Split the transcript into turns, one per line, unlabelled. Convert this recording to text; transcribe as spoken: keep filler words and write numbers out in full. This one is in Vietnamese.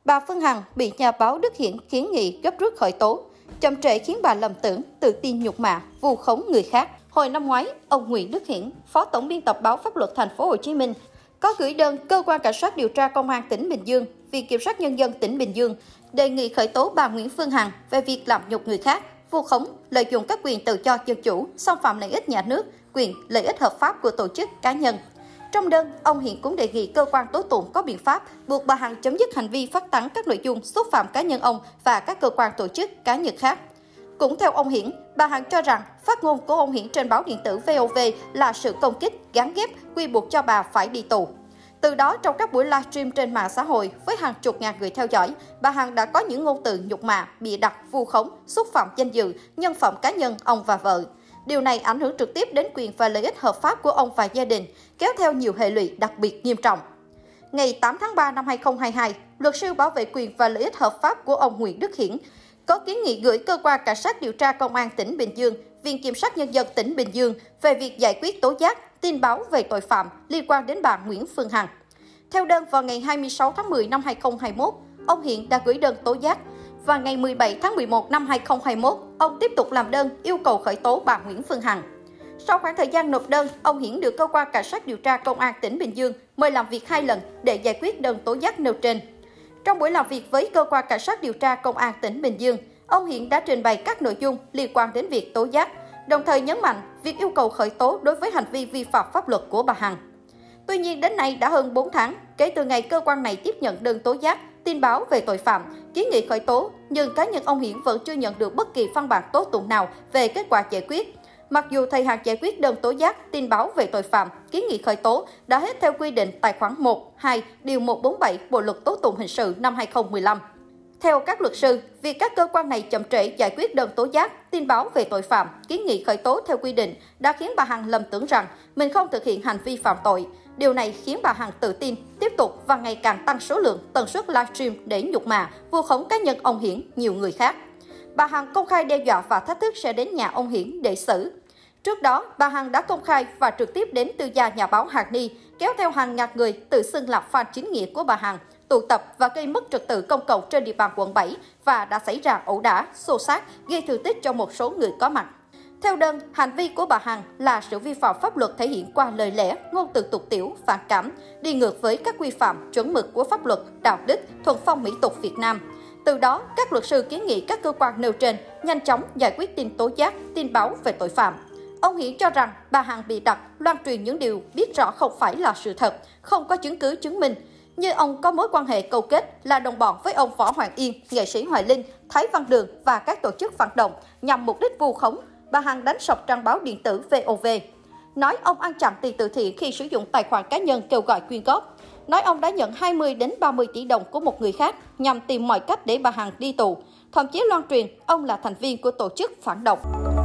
Bà Phương Hằng bị nhà báo Đức Hiển kiến nghị gấp rút khởi tố. Chậm trễ khiến bà lầm tưởng, tự tin nhục mạ, vu khống người khác. Hồi năm ngoái, ông Nguyễn Đức Hiển, Phó Tổng biên tập báo Pháp luật Thành phố Hồ Chí Minh, có gửi đơn cơ quan cảnh sát điều tra Công an tỉnh Bình Dương, Viện Kiểm sát Nhân dân tỉnh Bình Dương đề nghị khởi tố bà Nguyễn Phương Hằng về việc làm nhục người khác, vu khống, lợi dụng các quyền tự do dân chủ, xâm phạm lợi ích nhà nước, quyền lợi ích hợp pháp của tổ chức cá nhân. Trong đơn, ông Hiển cũng đề nghị cơ quan tố tụng có biện pháp buộc bà Hằng chấm dứt hành vi phát tán các nội dung xúc phạm cá nhân ông và các cơ quan tổ chức cá nhân khác. Cũng theo ông Hiển, bà Hằng cho rằng phát ngôn của ông Hiển trên báo điện tử vê o vê là sự công kích, gắn ghép, quy buộc cho bà phải đi tù. Từ đó, trong các buổi livestream trên mạng xã hội với hàng chục ngàn người theo dõi, bà Hằng đã có những ngôn từ nhục mạ, bịa đặt, vu khống, xúc phạm danh dự, nhân phẩm cá nhân ông và vợ. Điều này ảnh hưởng trực tiếp đến quyền và lợi ích hợp pháp của ông và gia đình, kéo theo nhiều hệ lụy đặc biệt nghiêm trọng. Ngày tám tháng ba năm hai nghìn không trăm hai mươi hai, luật sư bảo vệ quyền và lợi ích hợp pháp của ông Nguyễn Đức Hiển có kiến nghị gửi cơ quan cảnh sát điều tra Công an tỉnh Bình Dương, Viện Kiểm sát Nhân dân tỉnh Bình Dương về việc giải quyết tố giác, tin báo về tội phạm liên quan đến bà Nguyễn Phương Hằng. Theo đơn, vào ngày hai mươi sáu tháng mười năm hai nghìn không trăm hai mươi mốt, ông Hiển đã gửi đơn tố giác. Và ngày mười bảy tháng mười một năm hai nghìn không trăm hai mươi mốt, ông tiếp tục làm đơn yêu cầu khởi tố bà Nguyễn Phương Hằng. Sau khoảng thời gian nộp đơn, ông Hiển được cơ quan cảnh sát điều tra Công an tỉnh Bình Dương mời làm việc hai lần để giải quyết đơn tố giác nêu trên. Trong buổi làm việc với cơ quan cảnh sát điều tra Công an tỉnh Bình Dương, ông Hiển đã trình bày các nội dung liên quan đến việc tố giác, đồng thời nhấn mạnh việc yêu cầu khởi tố đối với hành vi vi phạm pháp luật của bà Hằng. Tuy nhiên, đến nay đã hơn bốn tháng kể từ ngày cơ quan này tiếp nhận đơn tố giác, tin báo về tội phạm, kiến nghị khởi tố, nhưng cá nhân ông Hiển vẫn chưa nhận được bất kỳ văn bản tố tụng nào về kết quả giải quyết. Mặc dù thời hạn giải quyết đơn tố giác, tin báo về tội phạm, kiến nghị khởi tố đã hết theo quy định tại khoản một, hai, điều một trăm bốn mươi bảy Bộ luật tố tụng hình sự năm hai nghìn không trăm mười lăm. Theo các luật sư, việc các cơ quan này chậm trễ giải quyết đơn tố giác, tin báo về tội phạm, kiến nghị khởi tố theo quy định đã khiến bà Hằng lầm tưởng rằng mình không thực hiện hành vi phạm tội. Điều này khiến bà Hằng tự tin, tiếp tục và ngày càng tăng số lượng, tần suất livestream để nhục mạ, vu khống cá nhân ông Hiển, nhiều người khác. Bà Hằng công khai đe dọa và thách thức sẽ đến nhà ông Hiển để xử. Trước đó, bà Hằng đã công khai và trực tiếp đến tư gia nhà báo Hàn Ni, kéo theo hàng ngàn người tự xưng là fan chính nghĩa của bà Hằng, tụ tập và gây mất trật tự công cộng trên địa bàn quận bảy và đã xảy ra ẩu đả, xô xát, gây thương tích cho một số người có mặt. Theo đơn, hành vi của bà Hằng là sự vi phạm pháp luật thể hiện qua lời lẽ, ngôn từ tục tĩu, phản cảm, đi ngược với các quy phạm, chuẩn mực của pháp luật, đạo đức, thuần phong mỹ tục Việt Nam. Từ đó, các luật sư kiến nghị các cơ quan nêu trên nhanh chóng giải quyết tin tố giác, tin báo về tội phạm. Ông Hiển cho rằng bà Hằng bị đặt, loan truyền những điều biết rõ không phải là sự thật, không có chứng cứ chứng minh. Như ông có mối quan hệ câu kết là đồng bọn với ông Võ Hoàng Yên, nghệ sĩ Hoài Linh, Thái Văn Đường và các tổ chức phản động nhằm mục đích vu khống. Bà Hằng đánh sập trang báo điện tử vê o vê. Nói ông ăn chặn tiền từ thiện khi sử dụng tài khoản cá nhân kêu gọi quyên góp. Nói ông đã nhận hai mươi đến ba mươi tỷ đồng của một người khác nhằm tìm mọi cách để bà Hằng đi tù. Thậm chí loan truyền ông là thành viên của tổ chức phản động.